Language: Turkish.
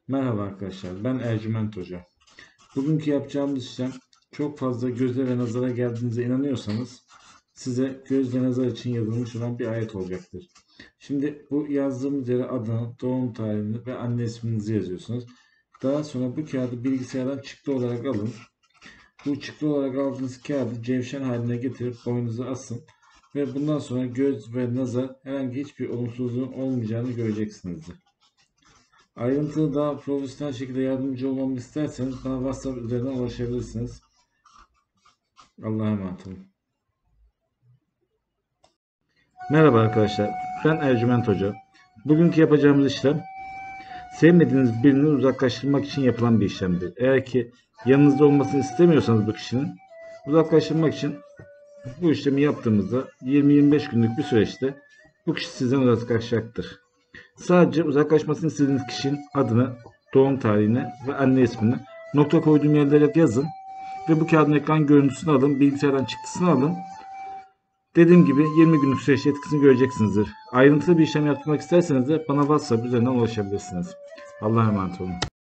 Merhaba arkadaşlar, ben Ercüment Hoca. Bugünkü yapacağımız işlem çok fazla göze ve nazara geldiğinize inanıyorsanız size göz ve nazar için yazılmış olan bir ayet olacaktır. Şimdi bu yazdığımız yere adını, doğum tarihini ve anne isminizi yazıyorsunuz. Daha sonra bu kağıdı bilgisayardan çıktı olarak alın. Bu çıktı olarak aldığınız kağıdı cevşen haline getirip boynunuza asın. Ve bundan sonra göz ve nazar herhangi hiçbir olumsuzluğun olmayacağını göreceksinizdir. Ayrıntılı daha profesyonel şekilde yardımcı olmamı isterseniz bana WhatsApp üzerinden ulaşabilirsiniz. Allah'a emanet olun. Merhaba arkadaşlar, ben Ercüment Hoca. Bugünkü yapacağımız işlem sevmediğiniz birini uzaklaştırmak için yapılan bir işlemdir. Eğer ki yanınızda olmasını istemiyorsanız bu kişinin uzaklaştırmak için bu işlemi yaptığımızda 20-25 günlük bir süreçte bu kişi sizden uzaklaşacaktır. Sadece uzaklaşmasını istediğiniz kişinin adını, doğum tarihini ve anne ismini nokta koyduğum yerlere yazın ve bu kağıdın ekran görüntüsünü alın, bilgisayardan çıktısını alın. Dediğim gibi 20 günlük süreçte etkisini göreceksinizdir. Ayrıntılı bir işlem yapmak isterseniz de bana WhatsApp üzerinden ulaşabilirsiniz. Allah'a emanet olun.